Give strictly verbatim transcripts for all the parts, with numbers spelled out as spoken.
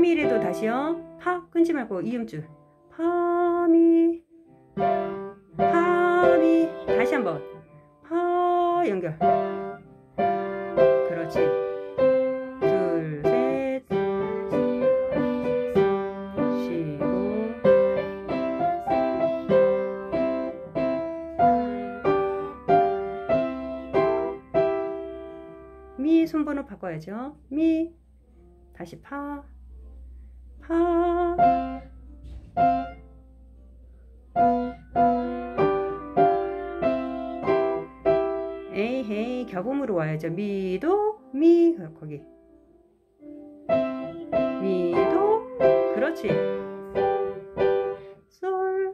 파미래도 다시요. 파 끊지 말고 이음줄. 파미 파미. 다시 한번. 파 연결. 그렇지. 둘, 셋. 쉬고. 미 손번호 바꿔야죠. 미. 다시 파. 파. 에이, 겹음으로 와야죠. 미도, 미, 거기. 미도, 그렇지. 솔.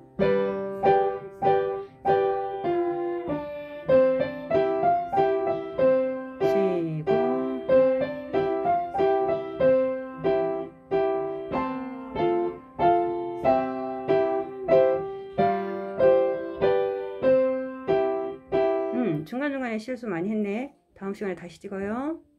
쉬고. 음, 중간중간에 실수 많이 했네. 다음 시간에 다시 찍어요.